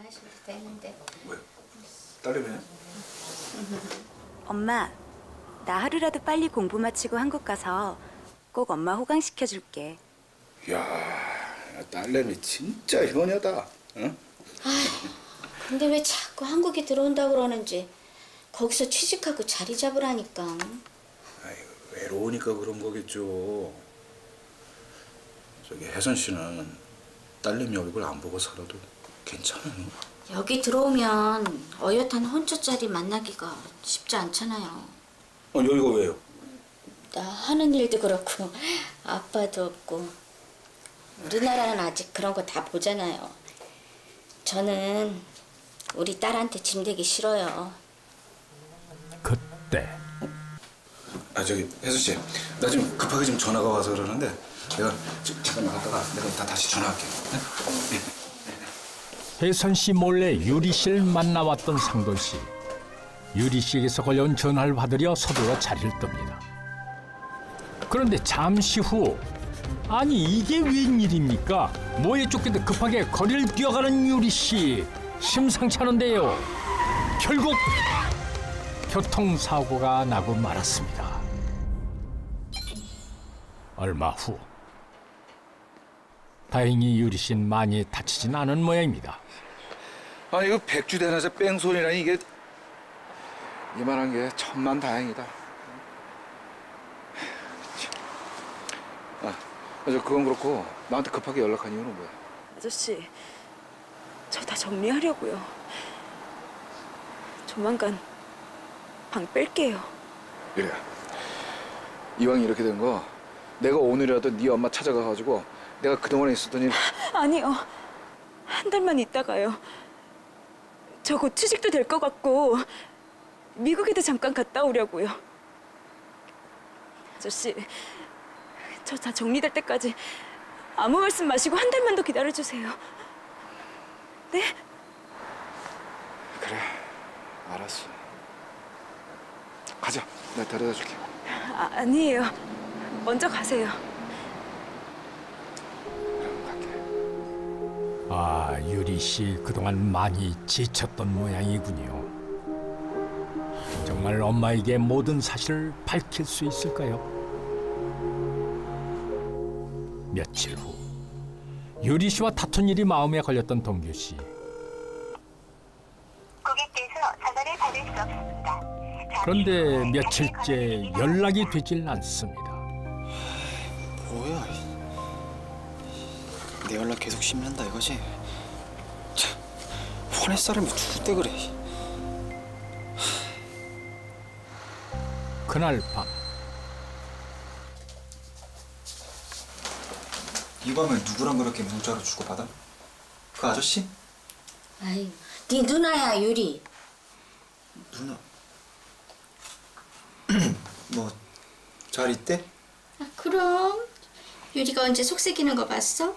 하셔도 되는데. 왜? 딸내미야? 엄마, 나 하루라도 빨리 공부 마치고 한국 가서 꼭 엄마 호강시켜줄게. 야, 딸내미 진짜 효녀다. 응? 아휴, 근데 왜 자꾸 한국에 들어온다고 그러는지. 거기서 취직하고 자리 잡으라니까. 아이고, 외로우니까 그런 거겠죠. 저기 혜선 씨는 딸내미 얼굴 안 보고 살아도 괜찮아요. 여기 들어오면 어엿한 혼처자리 만나기가 쉽지 않잖아요. 여기가 왜요? 나 하는 일도 그렇고 아빠도 없고. 우리나라는 아직 그런 거 다 보잖아요. 저는 우리 딸한테 짐되기 싫어요. 그때 저기 혜선 씨, 나 지금 급하게 지금 전화가 와서 그러는데 내가 잠깐만 갔다가 내가 이따 다시 전화할게. 혜선 씨 몰래 유리 씨를 만나왔던 상돈 씨. 유리 씨에게서 걸려온 전화를 받으려 서둘러 자리를 뜹니다. 그런데 잠시 후, 아니 이게 웬일입니까? 뭐에 쫓기듯 급하게 거리를 뛰어가는 유리 씨. 심상치 않은데요. 결국 교통사고가 나고 말았습니다. 얼마 후, 다행히 유리 씨는 많이 다치진 않은 모양입니다. 아니 이거 백주대낮에 뺑소니라니 이게 이만한 게 천만다행이다. 저 그건 그렇고 나한테 급하게 연락한 이유는 뭐야? 아저씨, 저 다 정리하려고요. 조만간 방 뺄게요. 그래. 이왕 이렇게 된 거 내가 오늘이라도 네 엄마 찾아가가지고 내가 그동안에 있었던 일. 아니요, 한 달만 있다가요. 저 곧 취직도 될 것 같고 미국에도 잠깐 갔다 오려고요. 아저씨, 저 다 정리될 때까지 아무 말씀 마시고 한 달만 더 기다려주세요. 네? 그래, 알았어. 가자, 내가 데려다 줄게. 아니에요. 먼저 가세요. 그럼 갈게. 아, 유리 씨 그동안 많이 지쳤던 모양이군요. 정말 엄마에게 모든 사실을 밝힐 수 있을까요? 며칠 후, 유리 씨와 다툰 일이 마음에 걸렸던 동규 씨. 고객께서 전화를 받을 수 없습니다. 그런데 며칠째 연락이 되질 않습니다. 뭐야? 내 연락 계속 심란다 이거지? 참, 화낼 사람이 죽을 때 그래. 그날 밤, 이 밤에 누구랑 그렇게 문자로 주고받아? 그 아저씨? 아이, 네 누나야, 유리. 누나. 뭐 잘 있대? 아, 그럼. 유리가 언제 속삭이는 거 봤어?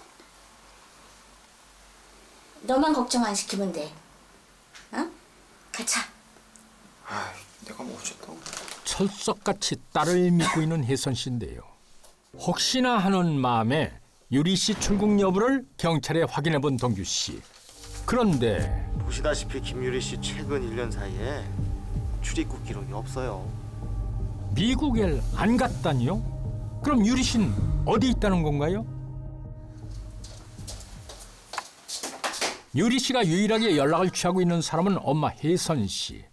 너만 걱정 안 시키면 돼. 어? 가자. 아, 내가 뭐 어쨌다고. 철석같이 딸을 믿고 있는 혜선 씨인데요. 혹시나 하는 마음에 유리 씨 출국 여부를 경찰에 확인해 본 동규 씨. 그런데 보시다시피 김유리 씨 최근 1년 사이에 출입국 기록이 없어요. 미국에 안 갔다니요? 그럼 유리 씨는 어디 있다는 건가요? 유리 씨가 유일하게 연락을 취하고 있는 사람은 엄마 혜선 씨.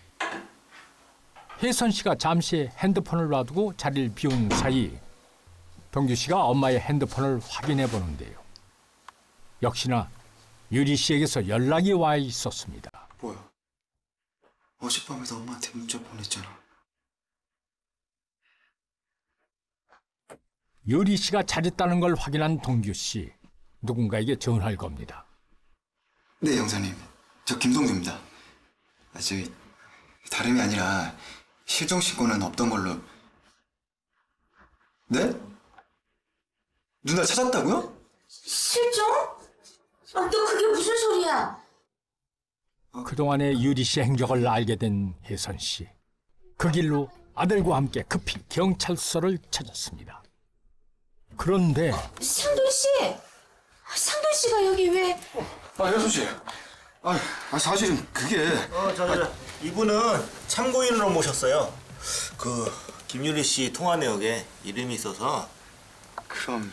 혜선 씨가 잠시 핸드폰을 놔두고 자리를 비운 사이 동규 씨가 엄마의 핸드폰을 확인해 보는데요. 역시나 유리 씨에게서 연락이 와 있었습니다. 뭐야? 어젯밤에도 엄마한테 문자 보냈잖아. 유리 씨가 잘했다는 걸 확인한 동규 씨. 누군가에게 전화할 겁니다. 네, 영사님. 저 김동규입니다. 저기 다름이 아니라 실종 신고는 없던 걸로. 네? 누나 찾았다고요? 실종? 아, 너 그게 무슨 소리야? 그동안의 유리 씨의 행적을 알게 된 혜선 씨. 그 길로 아들과 함께 급히 경찰서를 찾았습니다. 그런데 상돈 씨! 상돈 씨가 여기 왜? 혜선 씨, 사실은 그게 이분은 참고인으로 모셨어요. 그 김유리 씨 통화 내역에 이름이 있어서. 그럼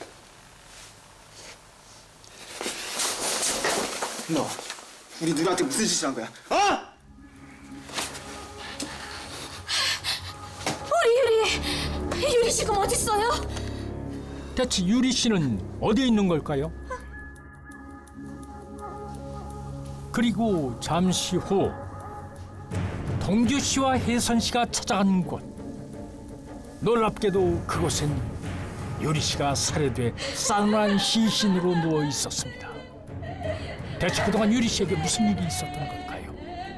너 우리 누나한테 무슨 짓을 한 거야? 어? 우리 유리 지금 어디 있어요? 대체 유리 씨는 어디에 있는 걸까요? 그리고 잠시 후 동규 씨와 혜선 씨가 찾아간 곳. 놀랍게도 그곳엔 유리 씨가 살해돼 싸늘한 시신으로 누워 있었습니다. 대체 그동안 유리 씨에게 무슨 일이 있었던 걸까요?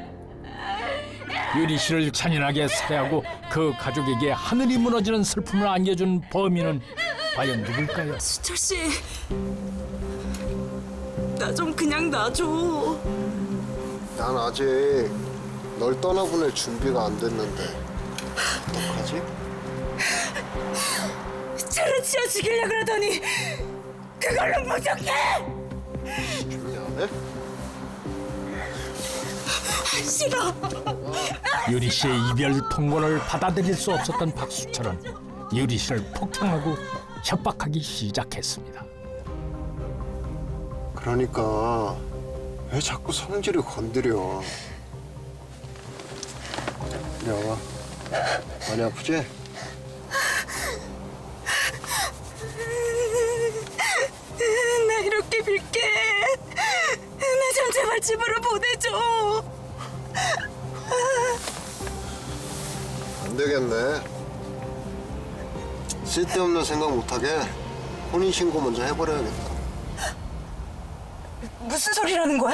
유리 씨를 잔인하게 살해하고 그 가족에게 하늘이 무너지는 슬픔을 안겨준 범인은 과연 누굴까요? 수철 씨, 나 좀 그냥 놔줘. 난 아직 널 떠나보낼 준비가 안 됐는데 어떡하지? 차를 치워 죽이려고 그러더니 그걸로 무적해! 준비 안 해? 싫어. 유리 씨의 이별 통보를 받아들일 수 없었던 박수철은 유리 씨를 폭행하고 협박하기 시작했습니다. 그러니까 왜 자꾸 성질을 건드려? 이리 와봐. 많이 아프지? 나 이렇게 빌게. 나 좀 제발 집으로 보내줘. 안 되겠네. 쓸데없는 생각 못하게 혼인신고 먼저 해버려야겠다. 무슨 소리라는 거야?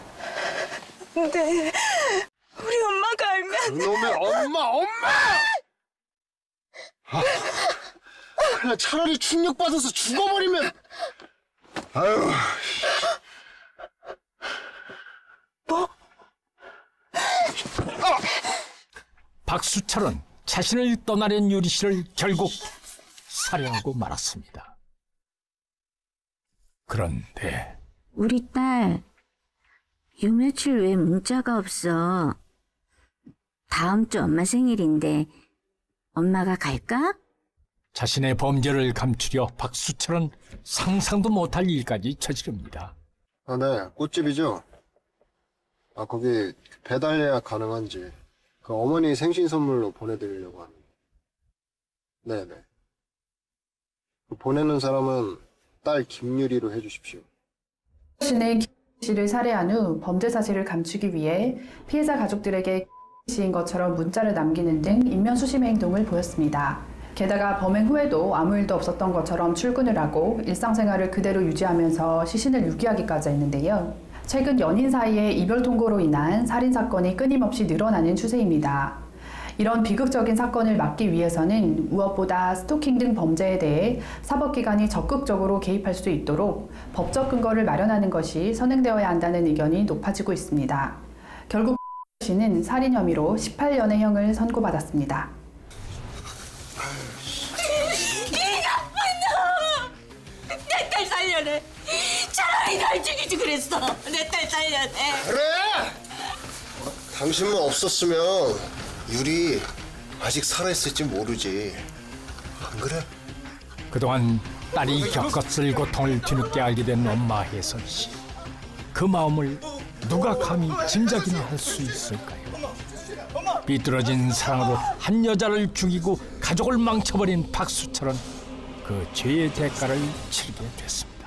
근데 우리 엄마가 알면. 그놈의 엄마! 그냥 차라리 충격받아서 죽어버리면. 아유. 뭐? 박수철은 자신을 떠나려는 유리 씨를 결국 살해하고 말았습니다. 그런데 우리 딸 요 며칠 왜 문자가 없어? 다음 주 엄마 생일인데 엄마가 갈까? 자신의 범죄를 감추려 박수철은 상상도 못할 일까지 저지릅니다. 아, 네. 꽃집이죠? 아, 거기 배달 예약 가능한지 그 어머니 생신 선물로 보내드리려고 합니다. 네네. 그 보내는 사람은 딸 김유리로 해주십시오. 씨는 씨를 살해한 후 범죄 사실을 감추기 위해 피해자 가족들에게 씨인 것처럼 문자를 남기는 등 인면수심 행동을 보였습니다. 게다가 범행 후에도 아무 일도 없었던 것처럼 출근을 하고 일상생활을 그대로 유지하면서 시신을 유기하기까지 했는데요. 최근 연인 사이의 이별 통고로 인한 살인사건이 끊임없이 늘어나는 추세입니다. 이런 비극적인 사건을 막기 위해서는 무엇보다 스토킹 등 범죄에 대해 사법기관이 적극적으로 개입할 수 있도록 법적 근거를 마련하는 것이 선행되어야 한다는 의견이 높아지고 있습니다. 결국 씨는 살인 혐의로 18년의 형을 선고받았습니다. 이 나쁜 놈! 내 딸 살려내! 차라리 날 죽이지 그랬어! 내 딸 살려내! 그래! 당신만 없었으면 유리 아직 살아있을지 모르지. 안 그래? 그동안 딸이 겪었을 고통을 뒤늦게 알게 된 엄마 혜선 씨. 그 마음을 누가 감히 짐작이나 할 수 있을까요? 삐뚤어진 사랑으로 한 여자를 죽이고 가족을 망쳐버린 박수철은 그 죄의 대가를 치르게 됐습니다.